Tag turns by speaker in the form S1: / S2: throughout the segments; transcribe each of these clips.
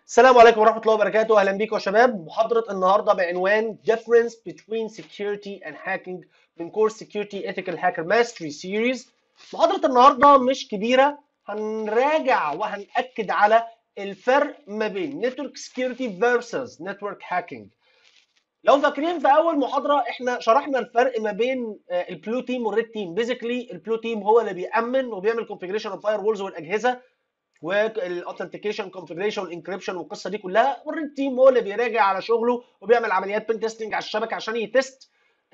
S1: السلام عليكم ورحمة الله وبركاته، أهلا بيكم يا شباب. محاضرة النهاردة بعنوان Difference between Security and Hacking من كورس Security Ethical Hacker Mastery Series. محاضرة النهاردة مش كبيرة، هنراجع وهنأكد على الفرق ما بين Network Security versus Network Hacking. لو فاكرين في أول محاضرة احنا شرحنا الفرق ما بين البلو تيم والريد تيم. بيزيكلي البلو تيم هو اللي بيأمن وبيعمل كونفيجريشن الفاير وولز والأجهزة والاوثنتيكيشن كونفجريشن والانكريبشن والقصه دي كلها، والريد تيم هو اللي بيراجع على شغله وبيعمل عمليات بين تيستنج على الشبكه عشان يتست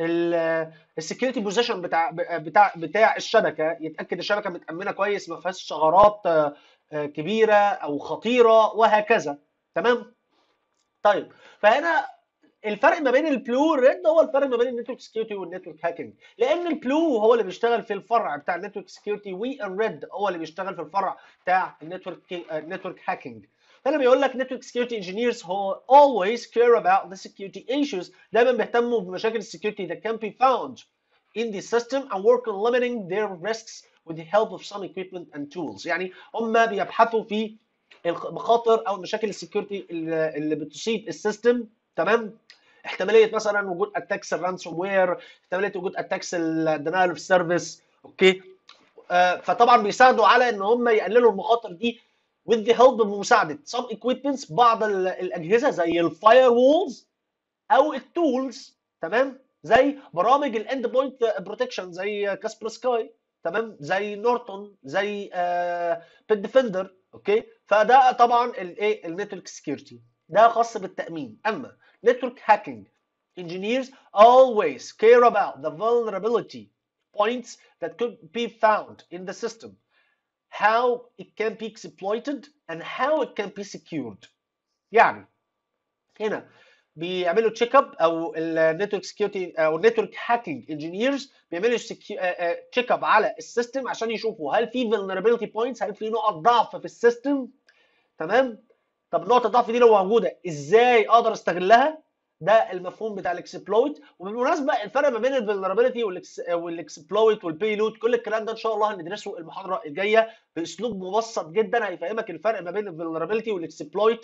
S1: السكيورتي بوزيشن بتاع الشبكه، يتاكد الشبكه متامنه كويس، ما فيهاش ثغرات كبيره او خطيره وهكذا. تمام. طيب، فهنا الفرق ما بين البلو والريد هو الفرق ما بين النتورك سكيورتي والنتورك هاكينج، لان البلو هو اللي بيشتغل في الفرع بتاع النتورك سكيورتي والريد هو اللي بيشتغل في الفرع بتاع النتورك هاكينج. فانا بيقول لك network security engineers هو always care about the security issues، دايما بيهتموا بمشاكل السكيورتي that can be found in the system and work on limiting their risks with the help of some equipment and tools. يعني هم بيبحثوا في المخاطر او مشاكل السكيورتي اللي بتصيب السيستم. تمام. احتماليه مثلا وجود اتاكس الرانسوم وير، احتماليه وجود اتاكس الدينايل اوف سيرفيس. اوكي. فطبعا بيساعدوا على ان هم يقللوا المخاطر دي with the help بمساعده some equipments، بعض الاجهزه زي الفاير وولز او التولز. تمام. زي برامج الاند بوينت بروتكشن زي كاسبر سكاي، تمام، زي نورتون، زي بيت ديفندر. اوكي. فده طبعا الايه النتورك سكيورتي ده خاص بالتامين. اما نتورك هاكينج engineers always care about the vulnerability points that could be found in the system, how it can be exploited and how it can be secured. يعني هنا بيعملوا تشيك اب، او النتورك سكيورتي او النتورك هاكينج انجينيرز بيعملوا تشيك اب على السيستم عشان يشوفوا هل في vulnerability points، هل في نقط ضعف في السيستم. تمام. طب نقطه الضعف دي لو موجوده ازاي اقدر استغلها؟ ده المفهوم بتاع الاكسبلويت. وبالمناسبه الفرق ما بين الفولنربيلتي والاكسبلويت والبيلود، كل الكلام ده ان شاء الله هندرسه المحاضره الجايه باسلوب مبسط جدا، هيفهمك الفرق ما بين الفولنربيلتي والاكسبلويت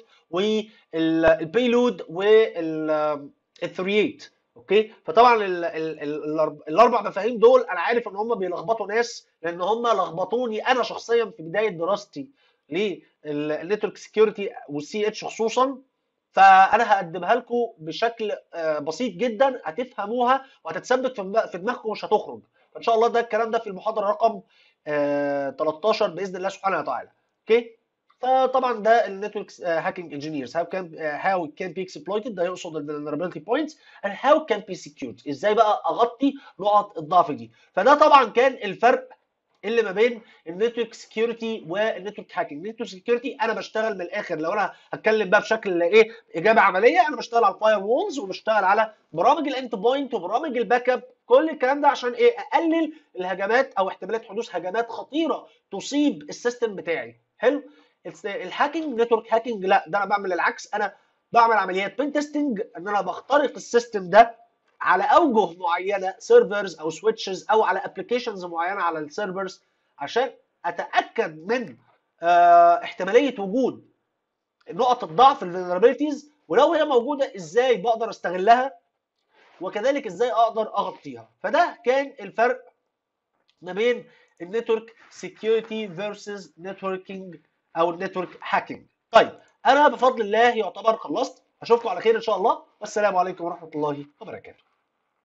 S1: والبيلود والثريات. اوكي. فطبعا الاربع مفاهيم دول انا عارف ان هم بيلخبطوا ناس، لان هم لخبطوني انا شخصيا في بدايه دراستي للنتورك سكيورتي والسي اتش خصوصا. فانا هقدمها لكم بشكل بسيط جدا هتفهموها وهتتثبت في دماغكم ومش هتخرج. فان شاء الله ده الكلام ده في المحاضره رقم 13 باذن الله سبحانه وتعالى. اوكي. فطبعا ده النتورك هاكينج انجينيرز how it can be exploited، ده يقصد الفولنربيلتي بوينتس and how it can be secured، ازاي بقى اغطي نقط الضعف دي. فده طبعا كان الفرق اللي ما بين النتورك سكيورتي والنتورك هاكينج. النتورك سكيورتي انا بشتغل من الاخر، لو انا هتكلم بقى بشكل ايه اجابه عمليه، انا بشتغل على الفاير وولز وبشتغل على برامج الاند بوينت وبرامج الباك اب، كل الكلام ده عشان ايه؟ اقلل الهجمات او احتمالات حدوث هجمات خطيره تصيب السيستم بتاعي. حلو. الهاكينج نتورك هاكينج لا، ده انا بعمل العكس، انا بعمل عمليات بين تيستنج، ان انا بخترق السيستم ده على اوجه معينه، سيرفرز او سويتشز او على ابلكيشنز معينه على السيرفرز، عشان اتاكد من احتماليه وجود نقط الضعف الفولنربيلتيز، ولو هي موجوده ازاي بقدر استغلها، وكذلك ازاي اقدر اغطيها. فده كان الفرق ما بين النتورك سكيورتي فيرسز نتوركينج او النتورك هاكينج. طيب، انا بفضل الله يعتبر خلصت. اشوفكم على خير ان شاء الله، والسلام عليكم ورحمه الله وبركاته.